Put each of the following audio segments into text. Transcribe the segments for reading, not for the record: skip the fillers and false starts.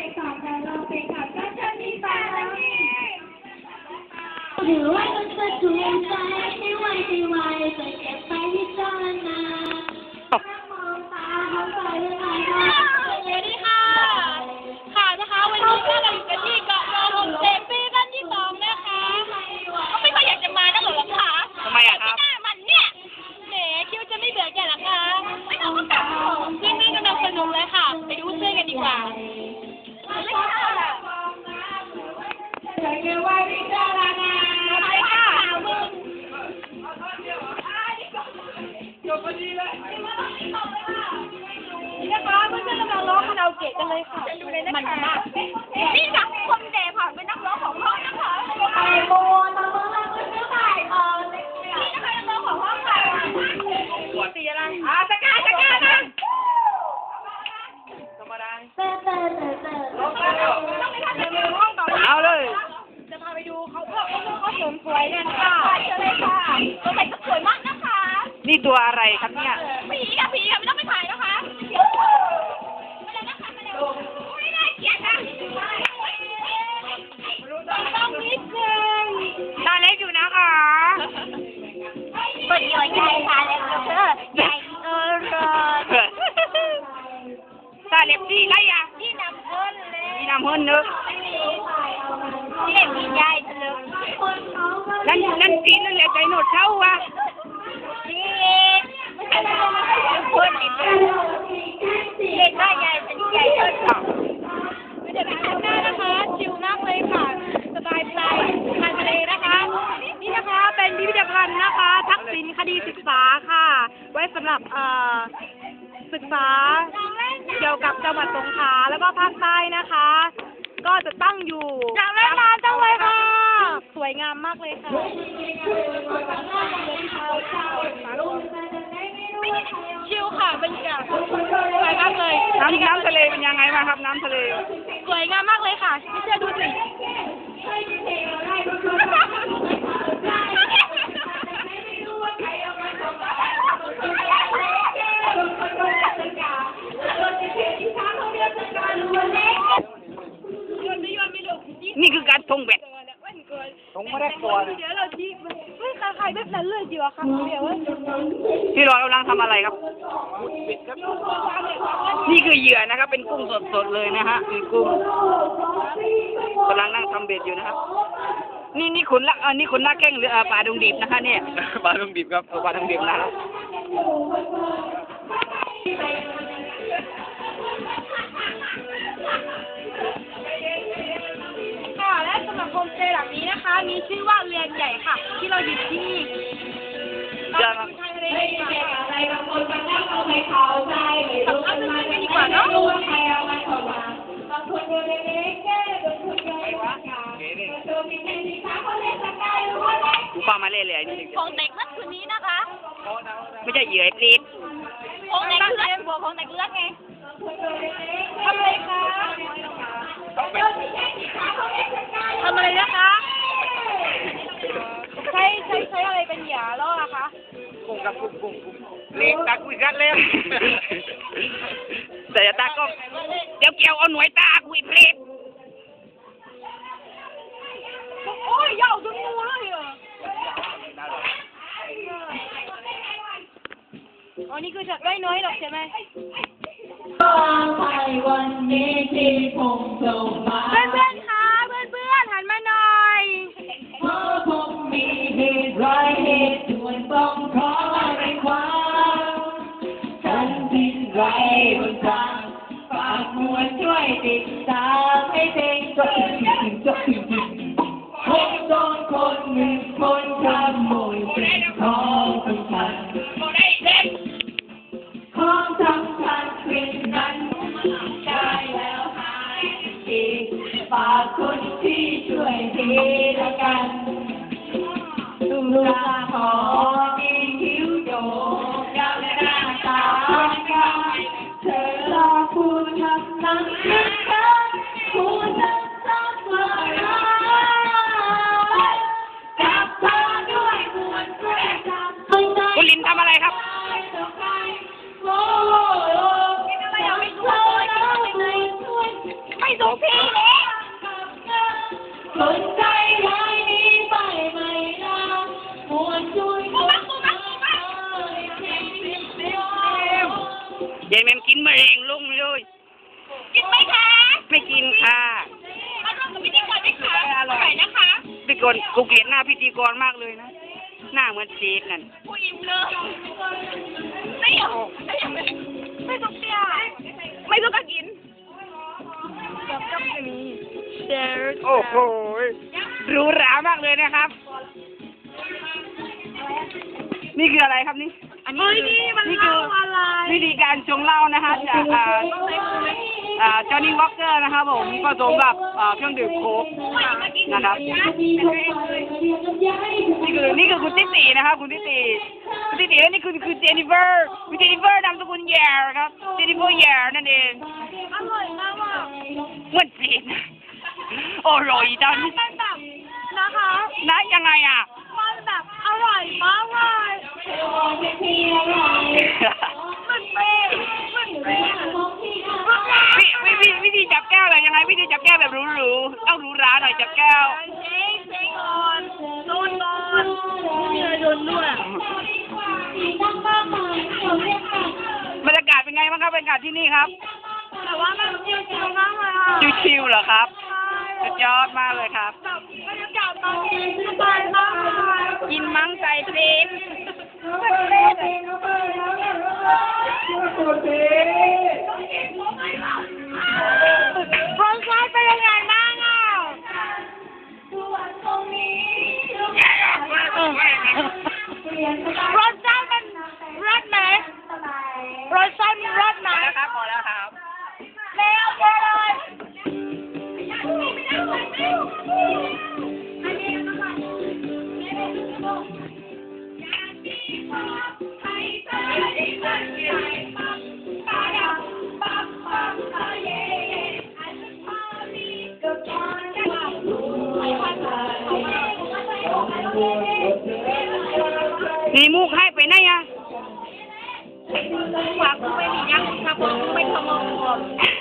หรือว่ามันจะถูกใจให้ไวจะเก็บไปพิจารณามองตาเขาไปเลยสวัสดีค่ะนะคะวันนี้ก็เราอยู่กันที่เกาะนอนโฮมสเตย์ปีกันที่2นะคะก็ไม่ค่อยอยากจะมานะหรอคะทำไมอะครับมันเนี่ยแหมคิดว่าจะไม่เบื่อแกหรอคะไม่ต้องก็กลับเพื่อนๆกำลังสนุกเลยค่ะไปดูเสื้อกันดีกว่าเลยค่ะจะเก็บไว้พิจารณาไปค่ะจบพอดีเลยนี่นะคะเพื่อนๆกำลังร้องคาราโอเกะกันเลยค่ะมันมากนี่ค่ะคนแดงค่ะเป็นนักร้องของห้องนะคะไอโบตอนเราเพิ่งไปนี่นะคะนักร้องของห้องค่ะสีอะไรสกายนะธรรมดาเอาเลยจะพาไปดูเขาเสริมสวยกันค่ะเชิญเลยค่ะตัวใส่ก็สวยมากนะคะนี่ตัวอะไรครับเนี่ยผีค่ะไม่ต้องไปถ่ายนะคะมาเลยนะคะมาเลยไม่น่าเกลียดนะต้องนิดนึงตาเล็กอยู่นะคะเปิดย่อยใหญ่ค่ะเล็กเธอใหญ่ตาเล็กดีไรอ่ะที่นำเพิ่นเลยนี่นำเพิ่นเนอะที่เล็กมีใหญ่เถอะนั่นจีนนั่นแหละใจโนดเท่าว่ะนี่เพิ่นนี่เล็กได้ใหญ่เป็นใหญ่เพิ่นไม่ได้ไปข้างหน้านะคะชิลมากเลยค่ะสบายใจทานทะเลนะคะนี่นะคะเป็นพิพิธภัณฑ์นะคะทักษิณคดีศึกษาค่ะไว้สำหรับศึกษาเกี่ยวกับจังหวัดสงขลาแล้วก็ภาคใต้นะคะก็จะตั้งอยู่อยากเล่นน้ำจังเลยค่ะสวยงามมากเลยค่ะชิลค่ะบรรยากาศสวยมากเลยน้ำทะเลเป็นยังไงบ้างครับน้ำทะเลสวยงามมากเลยค่ะไม่เชื่อดูสินี่คือการทงแบตทงไม่ได้ตัวเลยเดี๋ยวเราที่ไม่ใครแบบนั้นเลยจีวะครับเดี๋ยวพี่รอยกำลังทำอะไรครับนี่คือเหยื่อนะครับเป็นกุ้งสดๆเลยนะฮะคือกุ้งกำลังนั่งทำเบ็ดอยู่นะครับนี่ขุนละนี่ขุนละแก้งหรือปลาดงดิบนะคะเนี่ยปลาดงดิบครับปลาดงดิบนะครับและสำหรับโฮมสเตย์หลังนี้นะคะมีชื่อว่าเรือนใหญ่ค่ะที่เราอยู่ที่นี่จะมาอะไรบางคนบางท่านเขาไม่เข้าใจไม่รู้กันมากันดีกว่าเนาะใครเอามาเข้ามาบางคนเล็กๆแค่บางคนใหญ่กว่าตัวมีแค่ที่ขาเขาเล่นสกายหรือว่าอะไรกูปลามาเล่เลยนี่ของเด็กนั่นคืนนี้นะคะไม่ใช่เหยื่อปลีดของเด็กเลือดบัวของเด็กเลือดไงทำอะไรคะทำอะไรนะคะใช้อะไรเป็นเหยื่อล่อคะกุ้งกับกุ้งเล็กตาคุยกันแล้วแต่ตาก็เดี๋ยวเกี่ยวเอาหน่วยตาคุยเพลทโอ้ยยาวจนงูเลยอ่ะอ๋อนี่คือจัดไว้น้อยหรอกใช่ไหมวันนี้ที่คงส่งมาเพื่อนๆคะเพื่อนๆหันมาหน่อยเพราะคงมีเหตุร้ายเหตุด่วนต้องขอในความฉันสิ้นไรบนทางฝากมวลช่วยติดตามให้เพลงก็ถึงพบโดนคนหนึ่งคนขโมยเป็นของสำคัญของสำคัญเป็นนั้นได้แล้วหายอีกฝากคนที่ช่วยทีละกันดูลาขอมีคิ้วโยกยาวหน้าตาเธอรอผู้ทำนั้นผู้ทำสักวันจับเธอด้วยมวลแกล้งจับคุณลินทำอะไรครับไม่ถูกที่เลยคนใจร้ายนี้ไปไม่ลาหมดช่วยคนยายแมมกินมะเร็งลงเลยกินไหมคะไม่กินค่ะมาร่วมกับพิธีกรไหมคะอร่อยนะคะพิธีกรกูเกลียดหน้าพิธีกรมากเลยนะ หน้าเหมือนเศษนั่นผู้หญิงเลยไม่เอาไม่ต้องเสียไม่ต้องกินกับจะมีเชร์โอ้โหหรูหรามากเลยนะครับ นี่คืออะไรครับนี่อันนี้นี่คืออะไรวิธีการชงเหล้านะคะจากจอห์นนี่วอคเกอร์นะครับผมผสมกับเครื่องดื่มโค้กนะครับนี่คือคุณติ๊ตีนะครับคุณติ๊ตีและนี่คือเจนนิเฟอร์คุณเจนนิเฟอร์นามสกุลแย่ครับเจนนิเฟอร์แย่นั่นเองอร่อยมากอ่ะเหมือนจีนอร่อยจังมันแบบนะคะนะยังไงอ่ะมันแบบอร่อยมากเลยมันเป็นวิธีจับแก้วอะไรยังไงวิธีจับแก้วแบบหรูๆเอาหรูหราหน่อยจับแก้วเจ๊ก่อนโดนก่อนมีอะไรโดนด้วยบรรยากาศเป็นไงบ้างครับบรรยากาศที่นี่ครับแต่ว่ามันชิวๆมากเลยอ่ะชิวๆเหรอครับสุดยอดมากเลยครับแบบบรรยากาศตอนนี้สบายมากเลยกินมั้งใจเต็มรสชาติเป็นยังไงบ้างอ่ะรสชาติมันรสไหมรสชาติมันรสไหมครับพอแล้วครับแล้วไปเลยนี่มูกให้ไปไหนอ่ะฝากกูไปดียังถ้าผมไม่ขโมย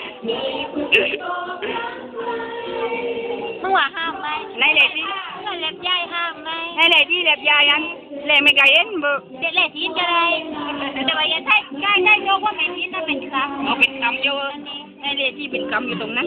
มึงว่าห้ามไหมในเหล็กที่เงินเล็บใหญ่ห้ามไหมในเหล็กที่เหล็บยายันเหล็กไม่ไกลเอ็นเบอร์เด็กเล็กทีนก็ได้แต่ว่าอย่าได้ยกว่าเป็นทีนนั่นเป็นครั้งเอาเป็นกำเยอะในเหล็กที่เป็นกำอยู่ตรงนั้น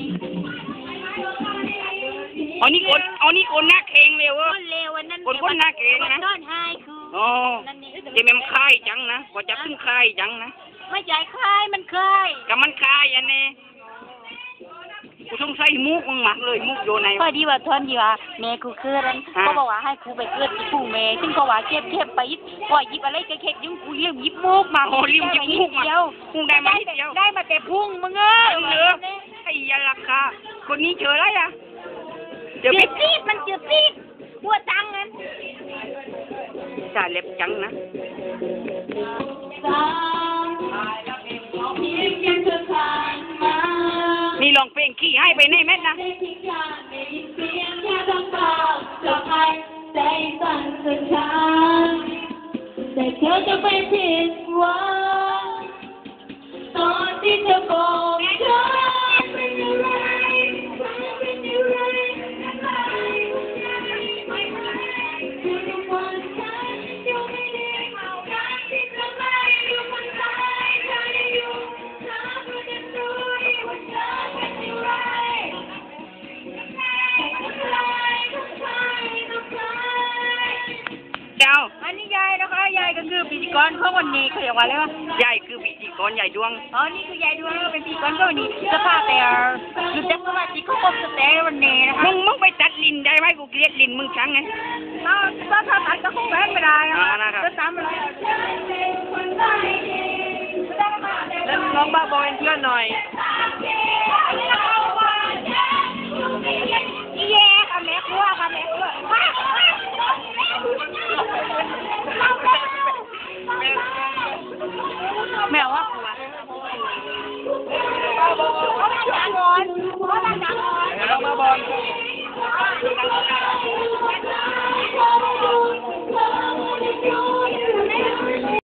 เอานี่คนหน้าเข่งเร็วคนเลววันนั้นคนหน้าเข่งนะต้นให้คืออ๋อเดี๋ยวมันคายจังนะพอจับขึ้นคายจังนะไม่ใจคลายมันคลายกับมันคายอันนี้กูต้องใส่มุกมึงหมักเลยมุกโยนในพอดีว่าทอนดีว่าแม่กูเกิดนั้นเขาบอกว่าให้กูไปเกิดที่ผู้แม่ซึ่งก็ว่าเก็บไปยิบว่ายิบอะไรก็เก็บยุ่งกูเลี้ยงยิบมุกมาโอ้ริมยิบมุกมาเดียวมุกได้มานิดเดียวได้มาแต่พุ่งมึงเอ้ยเหลือไอ้ยาราคาคนนี้เจออะไรอ่ะเจอเจ็พี่บปี๊ดมันเจ็บปี๊ดหัวจังนั้นจ่าเล็บจังนะ นี่ลองเพลงขี้ให้ไปในเม็ดนะแต่เธอจะไม่ผิดหวังตอนที่เธอบอกฉันเป็นอะไรเป็นอะไรคือทุกวันฉันอยู่ไม่ได้เอาการที่เธอไม่อยู่คนไทยเธอได้อยู่เธอก็จะรู้ว่าเธอเป็นอะไรเจ้าอันนี้ยายนะคะยายก็คือพิธีกรของวันนี้เขาเรียกว่าอะไรวะใหญ่คือพิธีกรใหญ่ดวงอ๋อนี่คือยายดวงเป็นพิธีกรของวันนี้สภาพแต่รู้จักสมาชิกของผมสเตย์วันนี้นะคะมึงไปตัดลิ้นได้ไหมกูเกลียดลิ้นมึงชังไงถ้าตัดก็คงแพ้ไม่ได้นะอ่าคะนะครับจะตามอะไรแล้วน้องบ้าบอเป็นเพื่อนหน่อยแย่ค่ะแม่ครัวค่ะแม่ครัวแม่ว่าครัวเขาดังจังเลยเขาดังจังเลยน้องบ้าบอล